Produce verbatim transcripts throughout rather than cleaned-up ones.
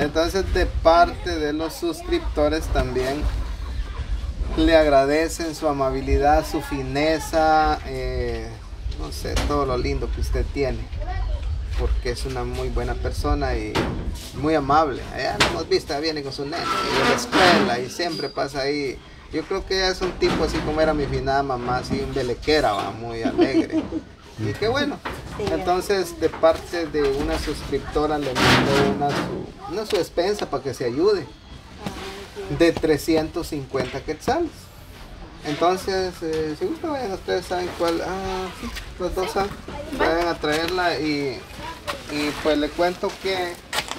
Entonces, de parte de los suscriptores también le agradecen su amabilidad, su fineza, eh, no sé, todo lo lindo que usted tiene, porque es una muy buena persona y muy amable. Allá lo hemos visto, viene con su nene y de la escuela y siempre pasa ahí. Yo creo que ella es un tipo así como era mi finada mamá, así un belequera, va, muy alegre. Y qué bueno. Entonces, de parte de una suscriptora le mandó una su, una su despensa para que se ayude de trescientos cincuenta quetzales. Entonces, eh, si gustan, vayan, ustedes saben cuál, ah, sí, los dos saben, vayan a traerla y, y pues le cuento que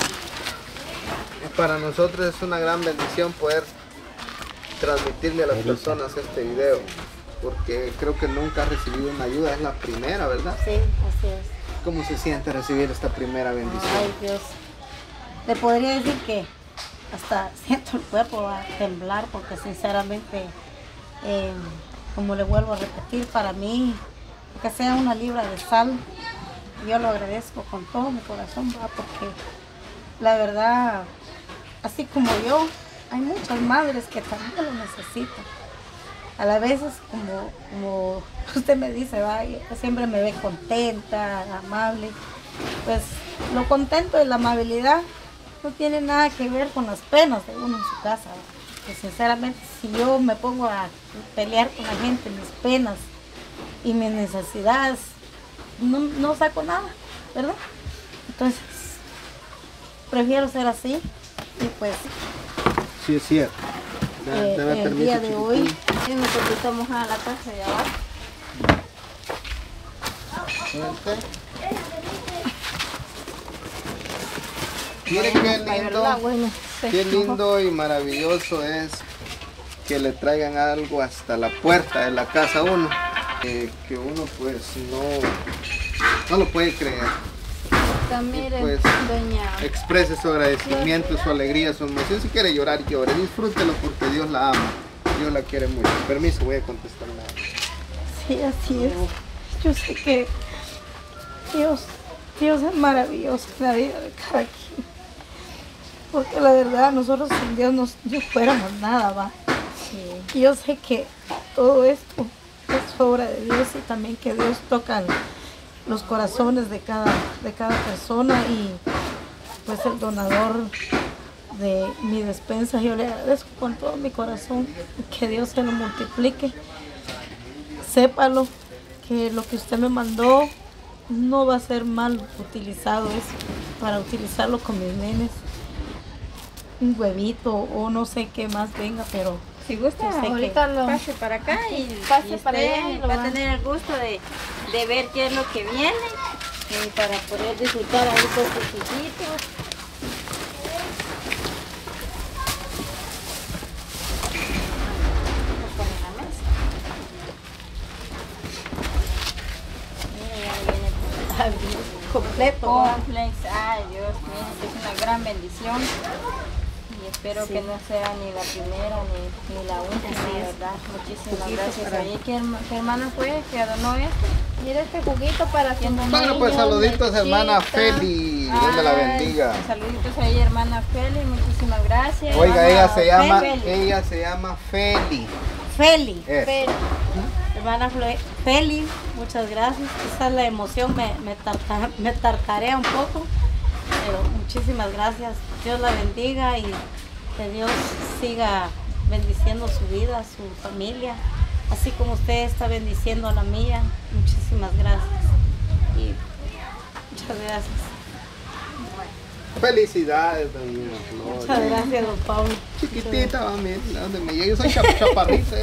para nosotros es una gran bendición poder transmitirle a las personas este video, porque creo que nunca ha recibido una ayuda, es la primera, ¿verdad? Sí, así es. ¿Cómo se siente recibir esta primera bendición? Ay, Dios. Le podría decir que hasta siento el cuerpo a temblar, porque sinceramente, eh, como le vuelvo a repetir, para mí, que sea una libra de sal, yo lo agradezco con todo mi corazón, ¿verdad? Porque la verdad, así como yo, hay muchas madres que también lo necesitan. A la vez, como, como usted me dice, ¿va? Siempre me ve contenta, amable. Pues lo contento y la amabilidad no tiene nada que ver con las penas de uno en su casa. Pues sinceramente, si yo me pongo a pelear con la gente, mis penas y mis necesidades, no, no saco nada, ¿verdad? Entonces, prefiero ser así y pues... Sí, es cierto. Eh, el día de hoy, sí, nosotros estamos a la casa de abajo. Miren qué lindo, bueno, sí. qué lindo y maravilloso es que le traigan algo hasta la puerta de la casa a uno, eh, que uno pues no, no lo puede creer. Mire, Pues doña, exprese su agradecimiento, su alegría, su emoción. Si quiere llorar, llore, disfrútelo porque Dios la ama, Dios la quiere mucho. Permiso, voy a contestarle. Sí, así es. Yo sé que Dios, Dios es maravilloso en la vida de cada quien. Porque la verdad, nosotros sin Dios no, no fuéramos nada, va. Sí. Y yo sé que todo esto es obra de Dios y también que Dios toca los corazones de cada, de cada persona, y pues el donador de mi despensa, yo le agradezco con todo mi corazón, que Dios se lo multiplique. Sépalo que lo que usted me mandó no va a ser mal utilizado, es para utilizarlo con mis nenes, un huevito o no sé qué más venga, pero si gusta, ahorita lo pase para acá y pase para allá y va a tener el gusto de, de ver qué es lo que viene y para poder disfrutar ahí con sus hijitos. Mira, ya viene completo. Complex, ay Dios mío, es una gran bendición. Y espero sí. que no sea ni la primera ni, ni la última, de verdad. Muchísimas gracias. Ahí, ¿qué, ¿qué hermana fue que adornó esto? Mira este juguito para que no. Bueno, pues saluditos, hermana Feli. Dios me la bendiga. Saluditos ahí, hermana Feli. Muchísimas gracias. Oiga, ella se llama, Feli. ella se llama Feli. Feli. Es. Feli. Hermana Feli, muchas gracias. Esa es la emoción, me, me, tarta, me tartarea un poco. Pero muchísimas gracias, Dios la bendiga y que Dios siga bendiciendo su vida, su familia, así como usted está bendiciendo a la mía. Muchísimas gracias y muchas gracias. Felicidades, doña Flor. Muchas gracias, don Pablo. Chiquitita, va, mira, donde me llegue, yo soy chap chaparrita.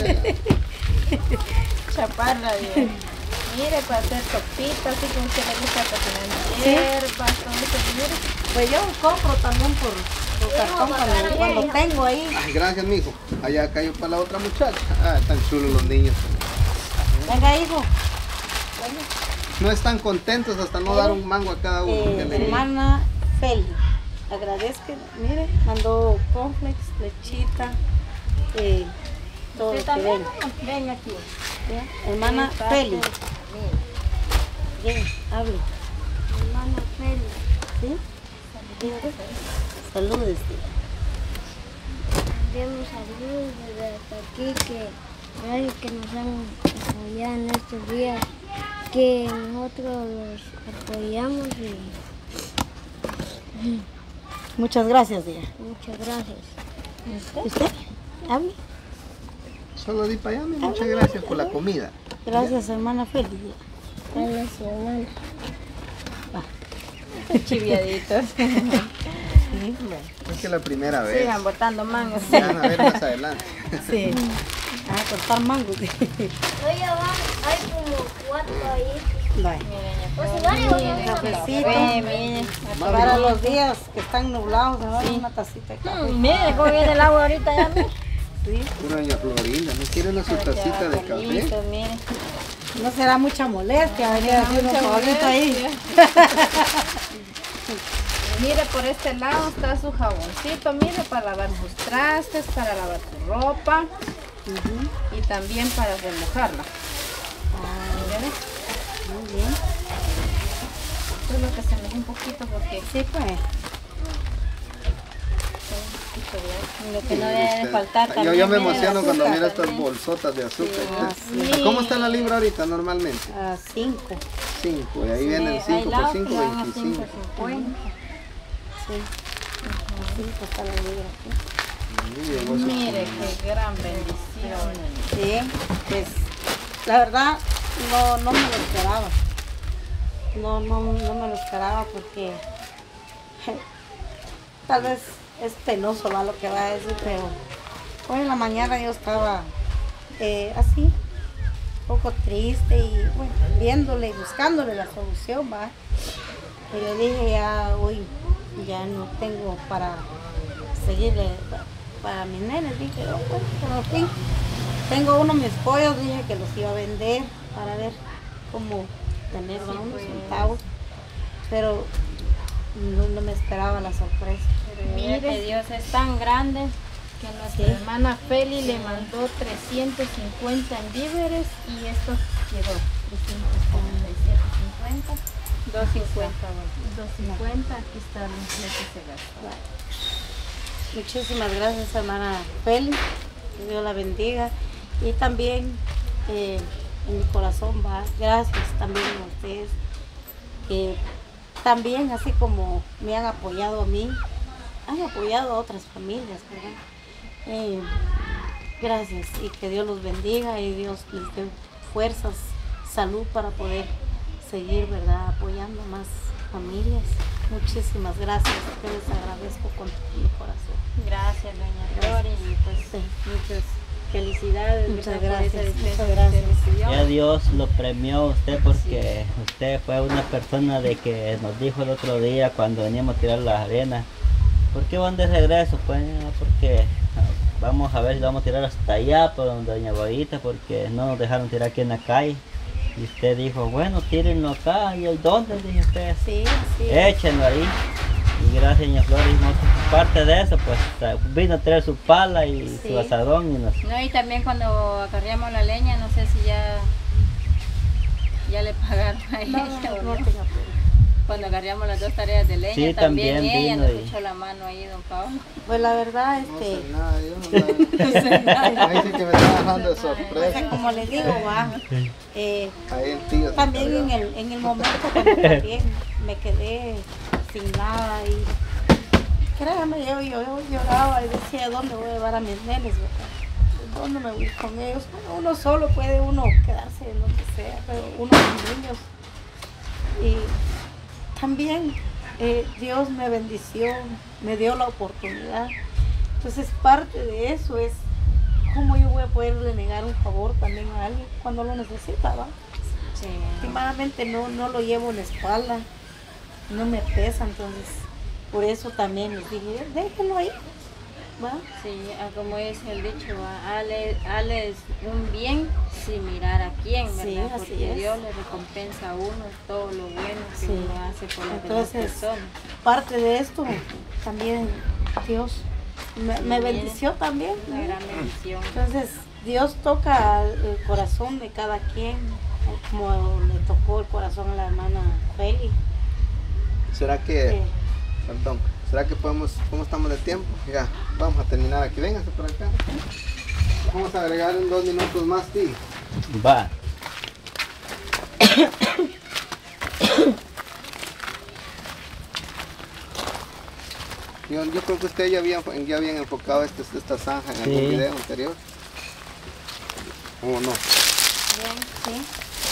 Chaparra, bien. Mire, para hacer sopitas, así como usted le gusta cocinar hierbas, todo eso, mire. Pues yo compro también por, por cartón cuando, cuando tengo ahí. Ay, gracias, mijo. Allá cayó para la otra muchacha. Ah, están chulos los niños. Venga, hijo. Bueno. No están contentos hasta no dar un mango a cada uno. Eh, hermana Feli, agradezco, mire, mandó complex, lechita, eh, todo lo que venga. Ven aquí. ¿Ya? Hermana Feli. Bien, hable. Hermana Feli. ¿Sí? Saludes. Enviamos saludos desde hasta aquí, que gracias que nos han apoyado en estos días, que nosotros los apoyamos y Muchas gracias, Día. muchas gracias. ¿Y usted? ¿Hable? Solo di para allá, mi, muchas gracias por la comida. Gracias, hermana Félix. Gracias, hermano. Chiviaditos. Sí, Es que la primera vez. Sigan botando mangos. Ya van a ver más adelante. sí. A cortar mangos. Oye, va, hay como cuatro ahí. Bye. Pues igual yo Miren, cafecito. café, miren. Para los días que están nublados, se va una tacita de café. Mm, Miren cómo viene el agua ahorita ya. miren. Sí. Pura doña Florinda, ¿no quiere una su tacita de café? Listo, miren. No será mucha molestia venir a hacer un Mucha favorito ahí. molestia. Mire, por este lado está su jaboncito, mire, para lavar sus trastes, para lavar su ropa y también para remojarla. Miren, Muy bien. esto es lo que se me da un poquito porque Sí, pues. lo que no debe de faltar Yo, también. yo me miren, el emociono cuando azúcar miro estas también. bolsotas de azúcar. Ah, sí. ¿Cómo está la libra ahorita normalmente? A cinco. cinco, y ahí Sí, vienen hay cinco por lados que cinco, van a veinticinco. cinco cincuenta. Sí. A cinco está la libra aquí. Muy bien, vos- Mire, qué gran bendición. Sí, pues la verdad no, no me lo esperaba. No, no, no me lo esperaba porque tal vez es penoso ¿va? Lo que va a decir, pero hoy en la mañana yo estaba eh, así, un poco triste y bueno, viéndole, buscándole la solución, va. Y yo dije ya hoy ya no tengo para seguirle para mis nenes, dije, oh, bueno, por fin. Tengo uno de mis pollos, dije que los iba a vender para ver cómo tener ¿no? unos centavos, pero no, no me esperaba la sorpresa. Mire que Dios es tan grande que nuestra Sí. hermana Feli le mandó trescientos cincuenta en víveres y esto quedó trescientos cuarenta y siete cincuenta, doscientos cincuenta, doscientos cincuenta, aquí está lo que se gastó. Muchísimas gracias, hermana Feli, que Dios la bendiga. Y también eh, en mi corazón va, gracias también a ustedes, que también así como me han apoyado a mí, han apoyado a otras familias, ¿verdad? Eh, gracias y que Dios los bendiga y Dios les dé fuerzas, salud para poder seguir, ¿verdad? Apoyando más familias. Muchísimas gracias, te les agradezco con todo mi corazón. Gracias, doña Flori, y pues Sí. muchas felicidades. Muchas ¿verdad? por esa gracias, dispensa muchas que gracias. usted recibió. Ya Dios lo premió a usted porque usted fue una persona de que nos dijo el otro día cuando veníamos a tirar la arena, ¿por qué van de regreso? Pues "Ah, porque ah, vamos a ver si vamos a tirar hasta allá por donde doña Boita, porque no nos dejaron tirar aquí en la calle. Y usted dijo, bueno, tírenlo acá. ¿Y el dónde? Dije usted, Sí, sí. échenlo ahí. Y gracias, doña Flores, parte de eso, pues tra- vino a traer su pala y Sí. su asadón y nos... No, y también cuando acarreamos la leña, no sé si ya, ya le pagaron a ella. No, no, no tenga pena. Cuando agarramos las dos tareas de leña, Sí, también, también ella vino nos y- echó la mano ahí, don Pablo. Pues la verdad, No sé este, nada, yo no la- Ahí sí que me está dejando de pues, sorpresa. como les digo, va, eh, Ahí el tío se también en encargaba. el, en el momento cuando también me quedé sin nada y créanme, yo, yo, yo lloraba y decía, ¿dónde voy a llevar a mis nenes? ¿Verdad? ¿Dónde me voy con ellos? Bueno, uno solo puede uno quedarse en donde sea, pero uno con niños. Y también eh, Dios me bendició, me dio la oportunidad. Entonces parte de eso es cómo yo voy a poderle negar un favor también a alguien cuando lo necesita, ¿va? Sí. Últimamente no, no lo llevo en la espalda, no me pesa, entonces por eso también les dije, déjenlo ahí, ¿va? Sí, ah, como dice el dicho, ah, hale, hales un bien sin mirar a quién, ¿verdad? Sí, así Porque es. Dios le recompensa a uno todo lo bueno que Sí. uno hace por las demás Entonces, personas. parte de esto también Dios me, me Bien. bendició también. ¿no? Una gran bendición. Entonces Dios toca el corazón de cada quien, como le tocó el corazón a la hermana Feli. ¿Será que, Eh, perdón, ¿Será que podemos, cómo estamos de tiempo? Ya, vamos a terminar aquí. Véngase por acá. Vamos a agregar en dos minutos más, tío. Va. Yo, yo creo que ustedes ya habían, ya habían enfocado este, esta zanja en Sí. algún video anterior. ¿O no? Bien, sí.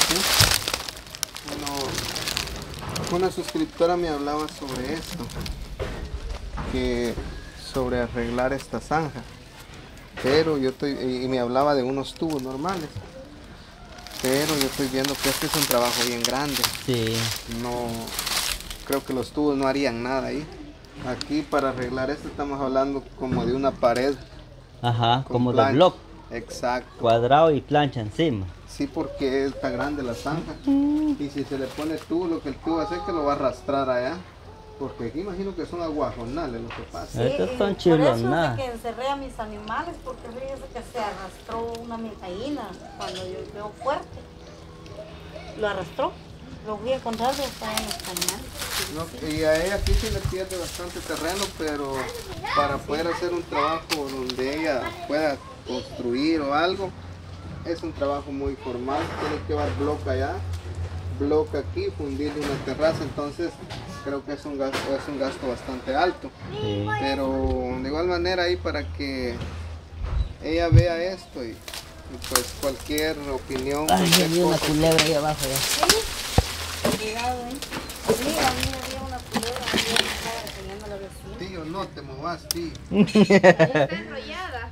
Bueno, una suscriptora me hablaba sobre esto, que sobre arreglar esta zanja, pero yo estoy, y me hablaba de unos tubos normales, pero yo estoy viendo que este es un trabajo bien grande. Sí. No, creo que los tubos no harían nada ahí. Aquí para arreglar esto estamos hablando como de una pared. Ajá, con como de plancha. bloque, Exacto. cuadrado y plancha encima. Sí, porque está grande la zanja. Y si se le pone tubo, lo que el tubo hace es que lo va a arrastrar allá. Porque aquí imagino que son aguajonales lo que pasa. Estos y son por chilos, eso es de nada. que encerré a mis animales, porque fíjese que se arrastró una gallina cuando yo veo fuerte. Lo arrastró. Lo fui a encontrar de estar en los cañales. No, y a ella aquí se le pierde bastante terreno, pero para poder hacer un trabajo donde ella pueda construir o algo, es un trabajo muy formal. Tiene que llevar bloque allá, bloque aquí, fundirle una terraza, entonces creo que es un gasto, es un gasto bastante alto. Sí. Pero de igual manera ahí para que ella vea esto y, y pues cualquier opinión, Ay, cualquier había una cosa. culebra ahí abajo ya. Cuidado, ¿eh? Sí, a mí había una culebra, ayer me estaba enseñando la vecina. Tío, no te movas, tío. Está enrollada.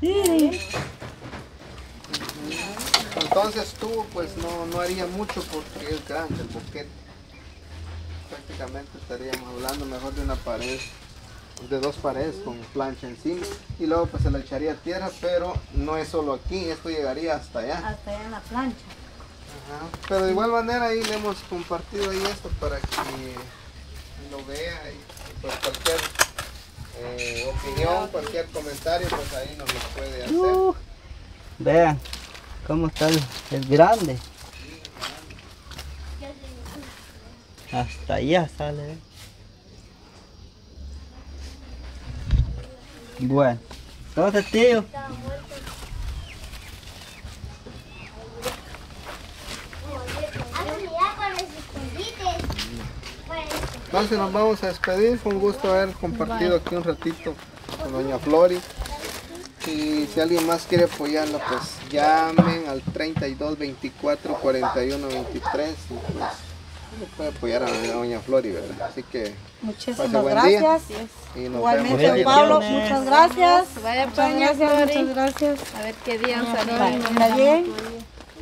Entonces tú pues no, no haría mucho porque es grande el boquete. Prácticamente estaríamos hablando mejor de una pared, de dos paredes con plancha encima. Y luego pues se le echaría tierra, pero no es solo aquí, esto llegaría hasta allá. Hasta allá en la plancha. Ajá. Pero de igual manera ahí le hemos compartido ahí esto para que lo vea y pues cualquier eh, opinión, cualquier comentario pues ahí nos lo puede hacer. Uh, vean cómo está el, es grande. Hasta allá sale. ¿eh? Bueno, entonces tío, Entonces nos vamos a despedir, fue un gusto haber compartido aquí un ratito con doña Flori. Y si alguien más quiere apoyarla, pues llamen al treinta y dos, veinticuatro, cuarenta y uno, veintitrés y pues le puede apoyar a doña Flori, ¿verdad? Así que Muchísimas pase buen día gracias. y nos Igualmente, vemos ahí. don Pablo, muchas gracias. Vaya Muchas pues, doña gracias, Flori. muchas gracias. A ver qué día Doña salió. Flori, ¿está bien?